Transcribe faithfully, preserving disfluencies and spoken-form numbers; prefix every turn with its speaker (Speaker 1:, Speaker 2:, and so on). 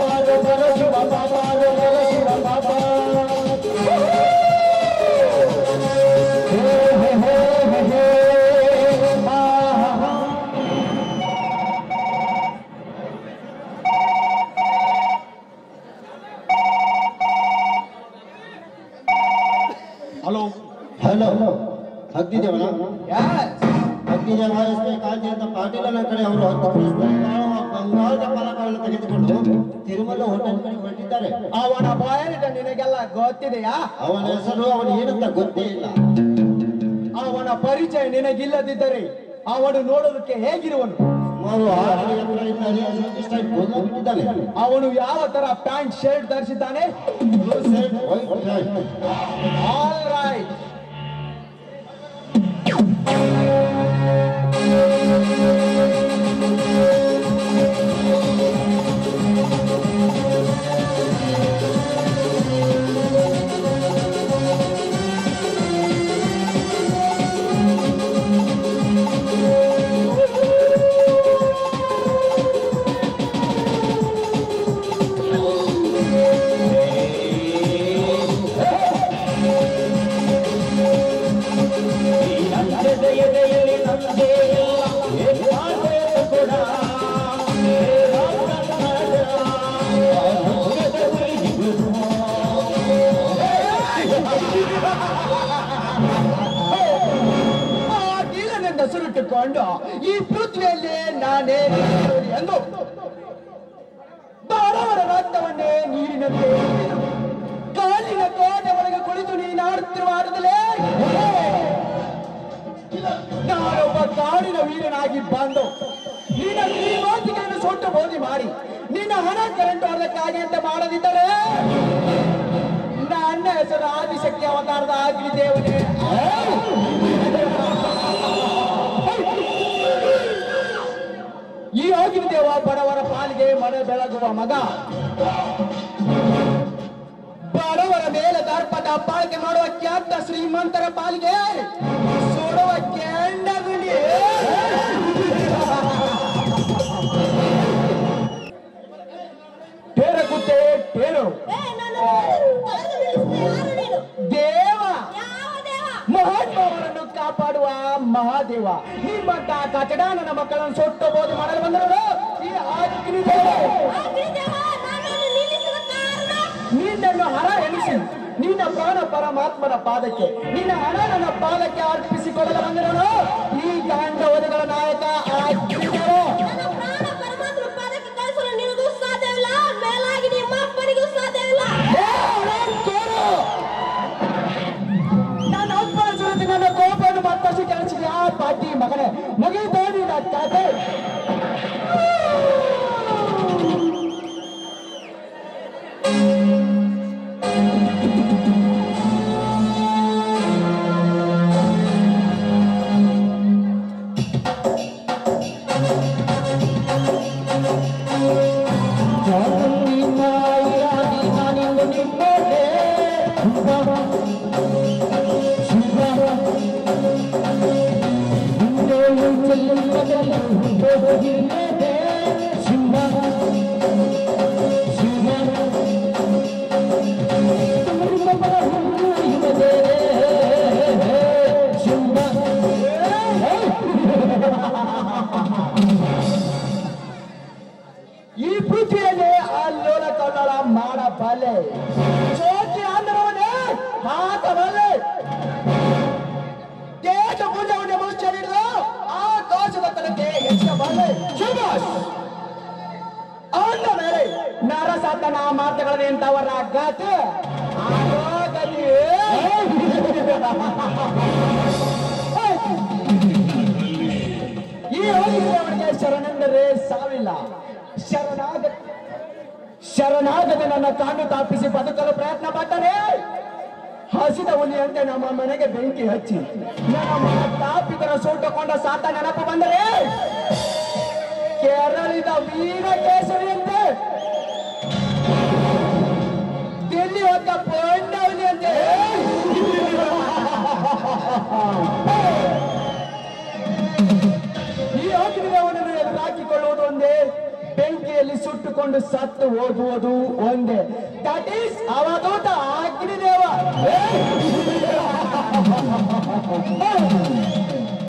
Speaker 1: Hello
Speaker 2: hello हक्की देवना ಹಕ್ಕಿ ಜಮಾಯಿಸಬೇಕಾಗಿ ಅಂತ ಪಾಟೀಲನ ಕಡೆ ಅವರು ಹತ್ತು ಬಂಗಾಳದ ಫಲಕವನ್ನು ತೆಗೆದುಕೊಂಡು ತಿರುಮಲ ಹೋಟೆಲ್ ಕಡೆ ಹೊರಟಿದ್ದಾರೆ.
Speaker 1: ಅವನ ಬಾಯಲ್ಲಿದ್ದ ನಿನಗೆಲ್ಲ ಗೊತ್ತಿದೆಯಾ?
Speaker 2: ಅವನ ಹೆಸರು ಅವನು ಏನಂತ ಗೊತ್ತೇ ಇಲ್ಲ.
Speaker 1: ಅವನ ಪರಿಚಯ ನಿನಗಿಲ್ಲದಿದ್ದರೆ ಅವನು ನೋಡೋದಕ್ಕೆ ಹೇಗಿರುವನು?
Speaker 2: ಸುಮಾರು ಆರು ಎಕರೆ ಬಿಟ್ಟಿದ್ದಾನೆ.
Speaker 1: ಅವನು ಯಾವ ತರ ಪ್ಯಾಂಟ್ ಶರ್ಟ್ ಧರಿಸಿದ್ದಾನೆ? All right. ಸುರುಟ್ಟುಕೊಂಡು ಈ ಪೃಥ್ವಿಯಲ್ಲಿ ನಾನೇ ಎಂದು ಬಡವರ ರಕ್ತವನ್ನೇ ನೀರಿನಂತೆ ಕಾಲಿನ ಕೋಟೆ ಒಳಗೆ ಕುಳಿತು ನೀನಾಡುತ್ತಿರುವ ಆಟದಲ್ಲೇ ನಾನೊಬ್ಬ ಕಾಡಿನ ವೀರನಾಗಿ ಬಂದು ನಿನ್ನ ಶ್ರೀಮಂತಿಕೆಯನ್ನು ಸುಟ್ಟು ಬೋಧಿ ಮಾಡಿ ನಿನ್ನ ಹಣ ಕರೆಂಟ್ ಹೊರದಕ್ಕಾಗಿ ಅಂತ ಮಾಡದಿದ್ದರೆ ನನ್ನ ಹೆಸರು ಆದಿಶಕ್ತಿ ಅವತಾರದ ಅಗ್ನಿ ದೇವನೇ. ಈ ಅಗ್ನಿದೇವ ಬಡವರ ಪಾಲಿಗೆ ಮನೆ ಬೆಳಗುವ ಮಗ. ಬಡವರ ಮೇಲೆ ದರ್ಪದ ಪಾಲಿಕೆ ಮಾಡುವ ಖ್ಯಾತ ಶ್ರೀಮಂತರ ಪಾಲಿಗೆ ಸುಡುವ ಕೆಂಡಗುಂಡಿ. ಟೇರ ಕುತ್ತೆ ಟೇರು ದೇವ ಮಹಾತ್ಮವರನ್ನು ಕಾಪಾಡುವ ಮಹಾದೇವ. ನಿಮ್ಮಂತ ಕಚಡ ನನ್ನ ಮಕ್ಕಳನ್ನು ಸೊಟ್ಟು ಬೋಧಿ ಮಾಡಲು ಬಂದರು ಈ ಅಗ್ನಿದೇವ. ನಿನ್ನನ್ನು ಹರ ಎನಿಸಿ ನಿನ್ನ ಪ್ರಾಣ ಪರಮಾತ್ಮನ ಪಾದಕ್ಕೆ ನಿನ್ನ ಹಣ ನನ್ನ ಪಾದಕ್ಕೆ ಅರ್ಪಿಸಿಕೊಳ್ಳಲು ಬಂದಿರೋನು ಈ ಗಾಂಡ ಓದಿಗಳ ನಾಯಕ ಅಗ್ನಿದೇವ. ನನ್ನ ಅಪ್ಪನ ಸುರತಿ ನನ್ನ ಕೋಪವನ್ನು ಮತ್ತಷ್ಟು ಕೆಲಸಿದೆ ಆ ಪಾಟಿ ಮಗನೇ ಮುಗಿದು ನಿನ್ನ ಕತೆ. ಈ ಪೃಥ್ವಿಯಲ್ಲಿ ಅಲ್ಲೋಲ ಕಲ್ಲೋಲ ಮಾಡಬಲ್ಲೆ ಚೋಟಿ ಆಂಧ್ರವನ್ನೇ ಹಾಕಬಲ್ಲೆ. ದೇಶ ಪೂಜೆಯನ್ನು ಮುಚ್ಚಲಿದ್ದು ಆ ದೋಷದ ತನಕ್ಕೆ ಹೆಚ್ಚಬಲ್ಲೆ. ಅಂದ ಮೇಲೆ ನರಸತನ ಮಾತುಗಳದೆ ಅಂತವರ ಗತಿ ಈ ಅವನಿಗೆ ಶರಣೆಂದರೆ ಸಾವಿಲ್ಲ. ಶರಣಾಗ ಶರಣಾಗದೆ ನನ್ನ ಕಾಂಡು ತಾಪಿಸಿ ಬದುಕಲು ಪ್ರಯತ್ನ ಪಟ್ಟರೆ ಹಸಿದ ಹುಲಿಯಂತೆ ನಮ್ಮ ಮನೆಗೆ ಬೆಂಕಿ ಹಚ್ಚಿ ನಮ್ಮ ತಾಪಿದರ ಸೂಟಕೊಂಡ ಸಾತ ನೆನಪು ಬಂದರೆ ಕೆರಳಿದ ವೀರ ಕೇಸರಿಯಂತೆ ದಿಲ್ಲಿ ಹೊತ್ತ ಪೊಂಡ ಹುಲಿಯಂತೆ ಈ ಅಗ್ನಿದೇವನನ್ನು ಎದುರಾಕಿಕೊಳ್ಳುವುದು ಒಂದೇ ಬೆಂಕಿಯಲ್ಲಿ ಸುಟ್ಟು ತೆಗೆದುಕೊಂಡು ಸತ್ತು ಹೋಗುವುದು ಒಂದೇ. ದಟ್ ಈಸ್ ಅವಧೂತ ಅಗ್ನಿದೇವ.